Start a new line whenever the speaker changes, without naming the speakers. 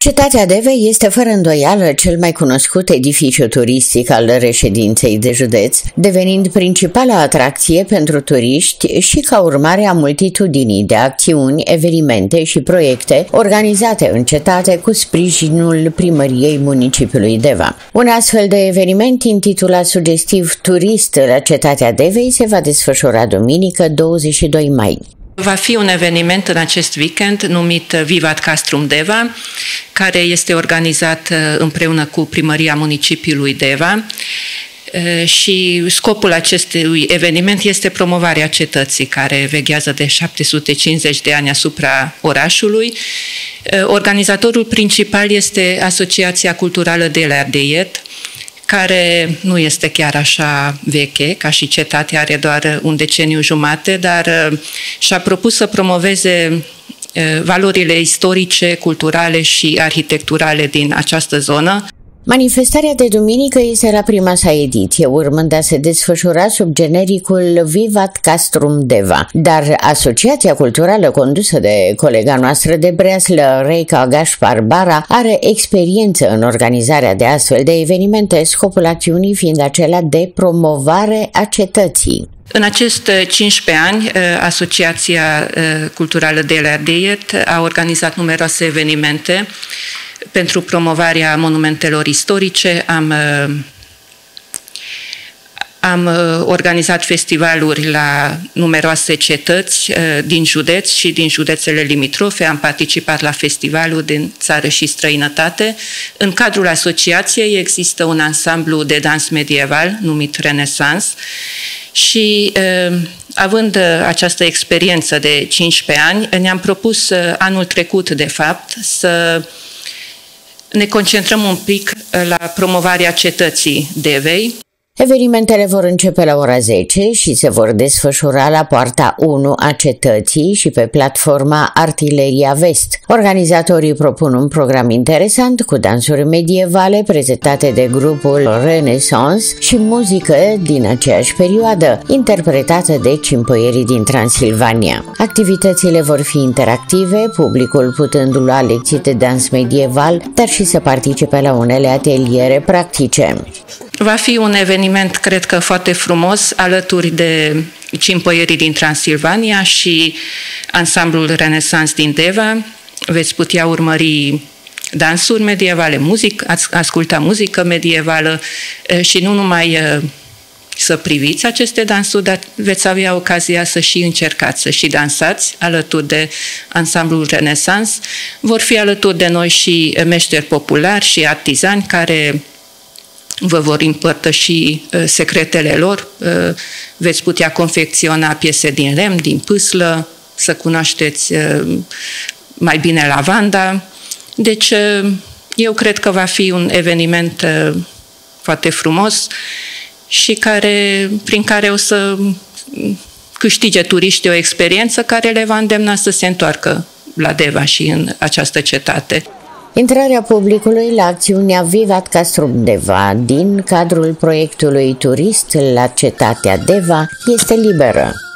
Cetatea Deva este fără îndoială cel mai cunoscut edificiu turistic al reședinței de județ, devenind principala atracție pentru turiști și ca urmare a multitudinii de acțiuni, evenimente și proiecte organizate în cetate cu sprijinul primăriei municipiului Deva. Un astfel de eveniment intitulat sugestiv Turist la Cetatea Devei se va desfășura duminică 22 mai.
Va fi un eveniment în acest weekend numit Vivat Castrum Deva, care este organizat împreună cu primăria municipiului Deva și scopul acestui eveniment este promovarea cetății care veghează de 750 de ani asupra orașului. Organizatorul principal este Asociația Culturală de la Ardeiet, care nu este chiar așa veche, ca și cetatea are doar un deceniu jumate, dar și-a propus să promoveze valorile istorice, culturale și arhitecturale din această zonă.
Manifestarea de duminică este la prima sa ediție, urmând a se desfășura sub genericul Vivat Castrum Deva, dar Asociația Culturală condusă de colega noastră de breaslă, Reica Gașpar Bara, are experiență în organizarea de astfel de evenimente, scopul acțiunii fiind acela de promovare a cetății.
În acest 15 ani, Asociația Culturală de la Ardeiet a organizat numeroase evenimente pentru promovarea monumentelor istorice. Am organizat festivaluri la numeroase cetăți din județ și din județele limitrofe. Am participat la festivaluri din țară și străinătate. În cadrul asociației există un ansamblu de dans medieval numit Renesans și având această experiență de 15 ani, ne-am propus anul trecut, de fapt, să ne concentrăm un pic la promovarea cetății Devei.
Evenimentele vor începe la ora 10 și se vor desfășura la poarta 1 a cetății și pe platforma Artileria Vest. Organizatorii propun un program interesant cu dansuri medievale prezentate de grupul Renesans și muzică din aceeași perioadă, interpretată de cimpăierii din Transilvania. Activitățile vor fi interactive, publicul putând lua lecții de dans medieval, dar și să participe la unele ateliere practice.
Va fi un eveniment, cred că, foarte frumos, alături de cimpăierii din Transilvania și ansamblul Renesans din Deva. Veți putea urmări dansuri medievale, asculta muzică medievală și nu numai să priviți aceste dansuri, dar veți avea ocazia să și încercați, să și dansați alături de ansamblul Renesans. Vor fi alături de noi și meșteri populari și artizani care vă vor împărtăși secretele lor, veți putea confecționa piese din lemn, din pâslă, să cunoașteți mai bine lavanda. Deci, eu cred că va fi un eveniment foarte frumos și prin care o să câștige turiștii o experiență care le va îndemna să se întoarcă la Deva și în această cetate.
Intrarea publicului la acțiunea Vivat Castrum Deva din cadrul proiectului Turist la Cetatea Deva este liberă.